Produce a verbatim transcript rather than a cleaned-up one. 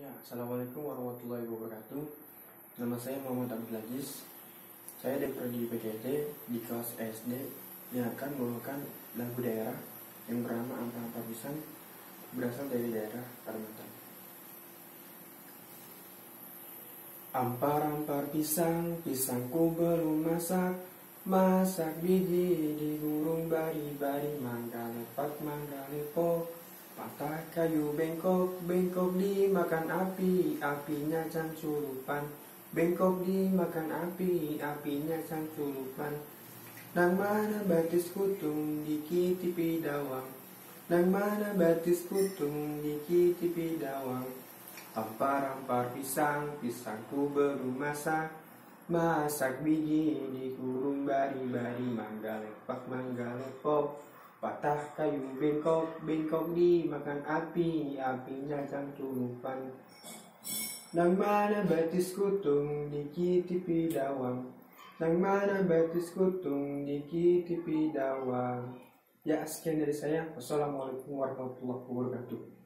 Ya, Assalamualaikum warahmatullahi wabarakatuh. Nama saya Muhammad Abdul Aziz. Saya dari Prodi P K T di kelas S D yang akan membawakan lagu daerah yang bernama Ampar-Ampar Pisang, berasal dari daerah Kalimantan. Ampar-ampar pisang, pisangku belum masak, masak biji digurung bari-bari, mangga lepak, mangga lepok, patah kayu bengkok, bengkok dimakan api, apinya canculupan. Bengkok dimakan api, apinya canculupan. Nang mana batis kutung dikitipi dawang, nang mana batis kutung dikitipi dawang. Ampar-ampar pisang, pisangku belum masak, masak biji digurung bari-bari, mangga lepak, mangga lepok, patah kayu bengkok, bengkok dimakan api, apinya canculupan. Nang mana batis kutung dikitipi dawang, nang mana batis kutung dikitipi dawang. Ya, sekian dari saya. Wassalamualaikum warahmatullahi wabarakatuh.